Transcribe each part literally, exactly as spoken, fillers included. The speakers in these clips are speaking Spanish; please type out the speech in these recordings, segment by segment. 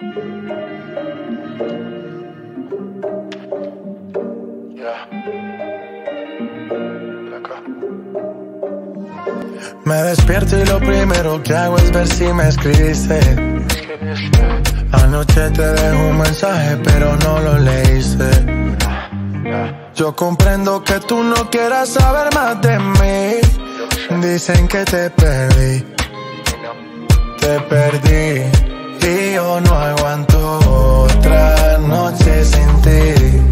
Me despierto y lo primero que hago es ver si me escribiste. Anoche te dejo un mensaje pero no lo leíste. Yo comprendo que tú no quieras saber más de mí. Dicen que te perdí, te perdí. Y yo no aguanto otra noche sin ti.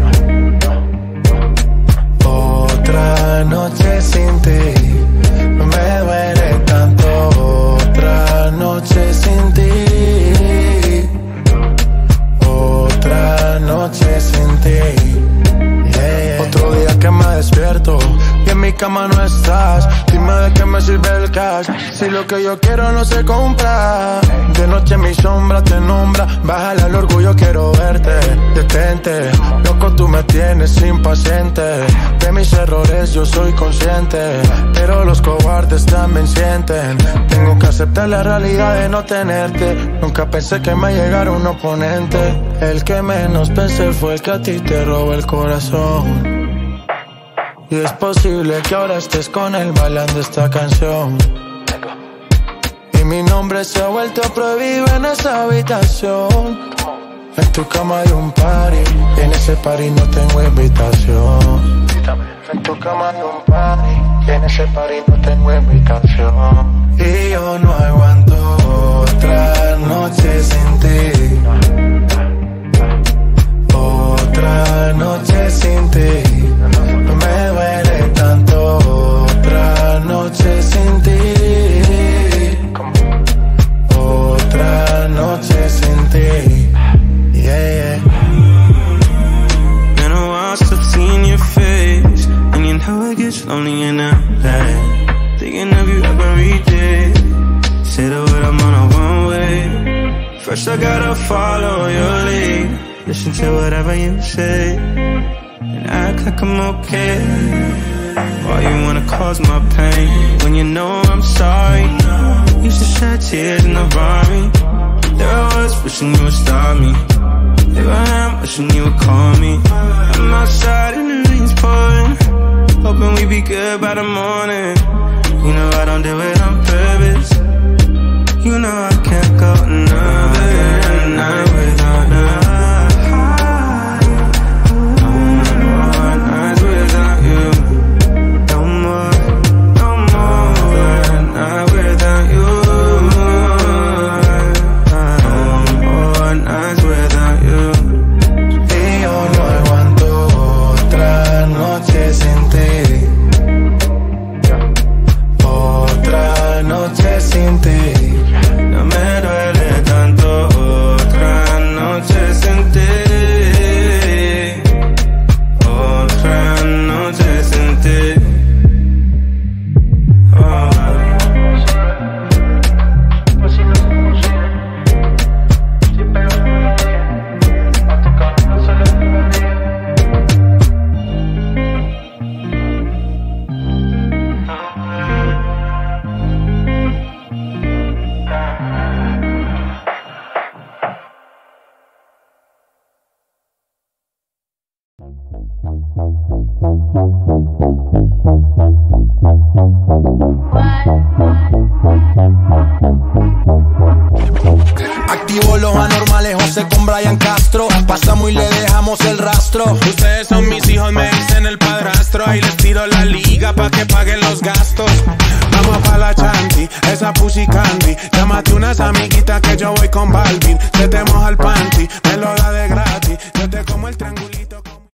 Otra noche sin ti. Me duele tanto otra noche sin ti. Otra noche sin ti. Yeah, yeah. Otro día que me despierto y en mi cama no estás. Dime de qué me sirve el cash si lo que yo quiero no se compra. De noche mi sombra te nombra. Bájale al orgullo, quiero verte. Detente, loco, tú me tienes impaciente. De mis errores yo soy consciente, pero los cobardes también sienten. Tengo que aceptar la realidad de no tenerte. Nunca pensé que me llegara un oponente. El que menos pensé fue el que a ti te robó el corazón. Y es posible que ahora estés con él bailando esta canción. Y mi nombre se ha vuelto prohibido en esa habitación. En tu cama hay un party y en ese party no tengo invitación. En tu cama hay un party y en ese party no tengo invitación. Y yo no aguanto otra noche sin ti. Otra noche sin ti. Me duele tanto otra noche sin ti. Otra noche sin ti. Yeah, yeah. Been a while since seeing your face, and you know it gets lonely in L A. Thinking of you every day. Say the word, I'm on a one way. First I gotta follow your lead. Listen to whatever you say and act like I'm okay. Why you wanna cause my pain when you know I'm sorry? Used to shed tears in the rain. There I was wishing you would stop me. There I am wishing you would call me. I'm outside and the rain's pouring, hoping we be good by the morning. You know I don't do it on purpose. You know I can't go another night without her. Activo los anormales, José con Brian Castro. Pasamos y le dejamos el rastro. Ustedes son mis hijos, me dicen el padrastro. Ahí les tiro la liga pa' que paguen los gastos. Vamos pa' la chanti, esa pussy candy. Llámate unas amiguitas que yo voy con Balvin. Se te moja el panty, me lo da de gratis. Yo te como el triangulito.